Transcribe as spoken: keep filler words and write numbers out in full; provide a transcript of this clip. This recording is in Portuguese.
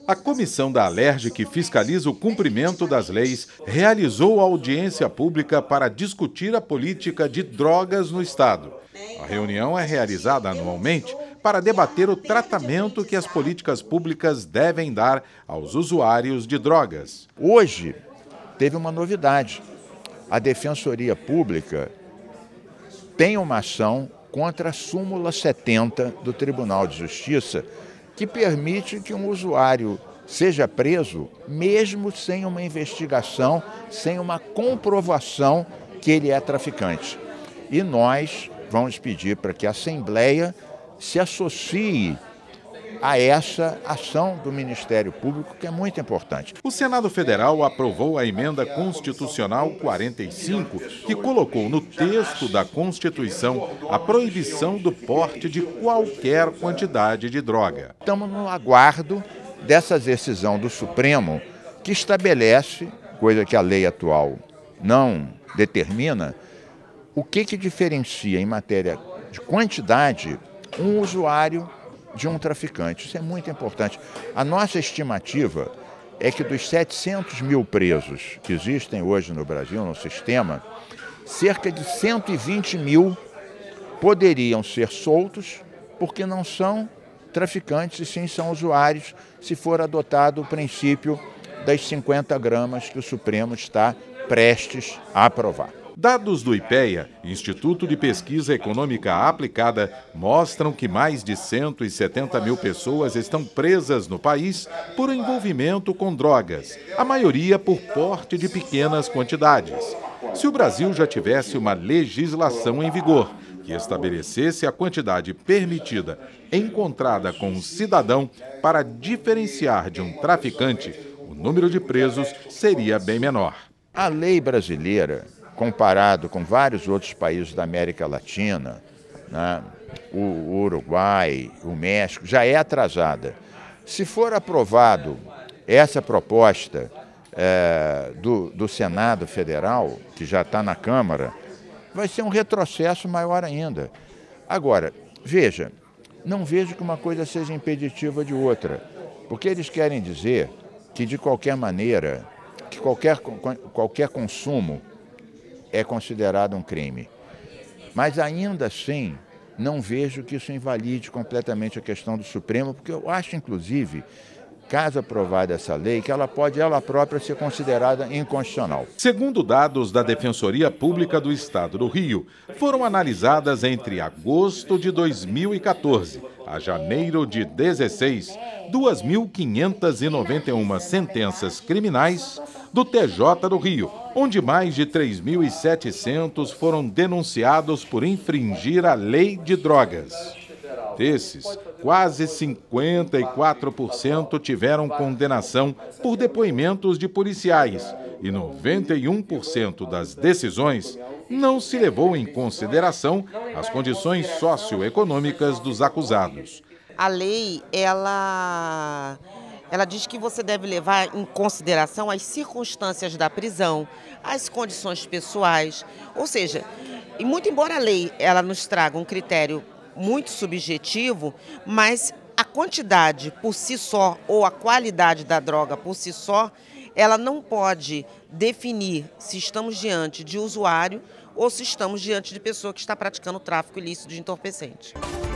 A comissão da Alerj, que fiscaliza o cumprimento das leis, realizou audiência pública para discutir a política de drogas no Estado. A reunião é realizada anualmente para debater o tratamento que as políticas públicas devem dar aos usuários de drogas. Hoje teve uma novidade. A Defensoria Pública tem uma ação contra a súmula setenta do Tribunal de Justiça, que permite que um usuário seja preso mesmo sem uma investigação, sem uma comprovação que ele é traficante. E nós vamos pedir para que a Assembleia se associe a essa ação do Ministério Público, que é muito importante. O Senado Federal aprovou a emenda constitucional quarenta e cinco, que colocou no texto da Constituição a proibição do porte de qualquer quantidade de droga. Estamos no aguardo dessa decisão do Supremo, que estabelece, coisa que a lei atual não determina, o que, que diferencia em matéria de quantidade um usuário de um traficante. Isso é muito importante. A nossa estimativa é que dos setecentos mil presos que existem hoje no Brasil, no sistema, cerca de cento e vinte mil poderiam ser soltos porque não são traficantes e sim são usuários, se for adotado o princípio das cinquenta gramas que o Supremo está prestes a aprovar. Dados do IPEA, Instituto de Pesquisa Econômica Aplicada, mostram que mais de cento e setenta mil pessoas estão presas no país por envolvimento com drogas, a maioria por porte de pequenas quantidades. Se o Brasil já tivesse uma legislação em vigor que estabelecesse a quantidade permitida encontrada com um cidadão para diferenciar de um traficante, o número de presos seria bem menor. A lei brasileira, comparado com vários outros países da América Latina, né, o Uruguai, o México, já é atrasada. Se for aprovado essa proposta é, do, do Senado Federal, que já está na Câmara, vai ser um retrocesso maior ainda. Agora, veja, não vejo que uma coisa seja impeditiva de outra, porque eles querem dizer que, de qualquer maneira, que qualquer, qualquer consumo é considerado um crime. Mas ainda assim, não vejo que isso invalide completamente a questão do Supremo, porque eu acho, inclusive, caso aprovada essa lei, que ela pode, ela própria, ser considerada inconstitucional. Segundo dados da Defensoria Pública do Estado do Rio, foram analisadas entre agosto de dois mil e quatorze a janeiro de dezesseis, duas mil quinhentas e noventa e uma sentenças criminais do T J do Rio, onde mais de três mil e setecentos foram denunciados por infringir a lei de drogas. Desses, quase cinquenta e quatro por cento tiveram condenação por depoimentos de policiais e noventa e um por cento das decisões não se levou em consideração as condições socioeconômicas dos acusados. A lei, ela, ela diz que você deve levar em consideração as circunstâncias da prisão, as condições pessoais, ou seja, e muito embora a lei ela nos traga um critério muito subjetivo, mas a quantidade por si só ou a qualidade da droga por si só, ela não pode definir se estamos diante de usuário ou se estamos diante de pessoa que está praticando tráfico ilícito de entorpecente.